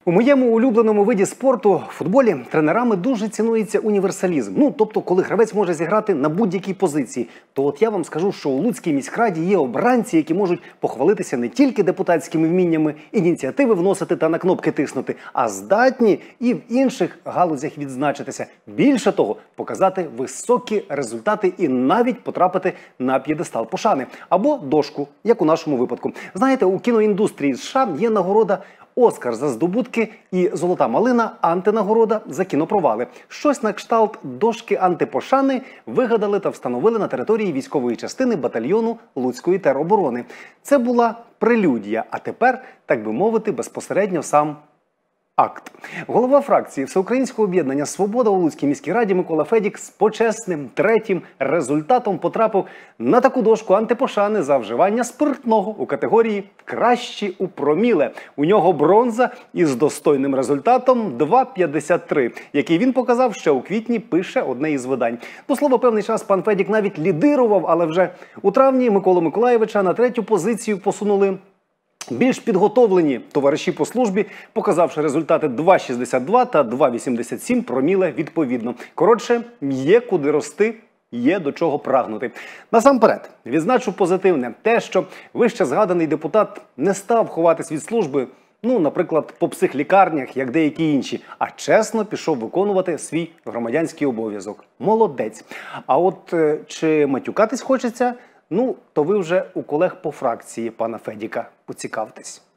У моєму улюбленому виді спорту, футболі, тренерами дуже цінується універсалізм. Тобто, коли гравець може зіграти на будь-якій позиції. То от я вам скажу, що у Луцькій міськраді є обранці, які можуть похвалитися не тільки депутатськими вміннями, ініціативи вносити та на кнопки тиснути, а здатні і в інших галузях відзначитися. Більше того, показати високі результати і навіть потрапити на п'єдестал пошани. Або дошку, як у нашому випадку. Знаєте, у кіноіндустрії США є нагорода «Оскар» за здобутки і «Золота малина» – антинагорода за кінопровали. Щось на кшталт дошки антипошани вигадали та встановили на території військової частини батальйону Луцької тероборони. Це була прелюдія, а тепер, так би мовити, безпосередньо сам акт. Голова фракції Всеукраїнського об'єднання «Свобода» у Луцькій міській раді Микола Федік з почесним третім результатом потрапив на таку дошку антипошани за вживання спиртного у категорії «Кращі у проміле». У нього бронза із достойним результатом 2,53, який він показав ще у квітні, пише одне із видань. До слова, певний час пан Федік навіть лідирував, але вже у травні Миколу Миколайовича на третю позицію посунули більш підготовлені товариші по службі, показавши результати 2,62 та 2,87 проміле відповідно. Коротше, є куди рости, є до чого прагнути. Насамперед, відзначу позитивне те, що вище згаданий депутат не став ховатись від служби, наприклад, по психлікарнях, як деякі інші, а чесно пішов виконувати свій громадянський обов'язок. Молодець. А от чи матюкатись хочеться? То ви вже у колег по фракції пана Федіка поцікавтесь.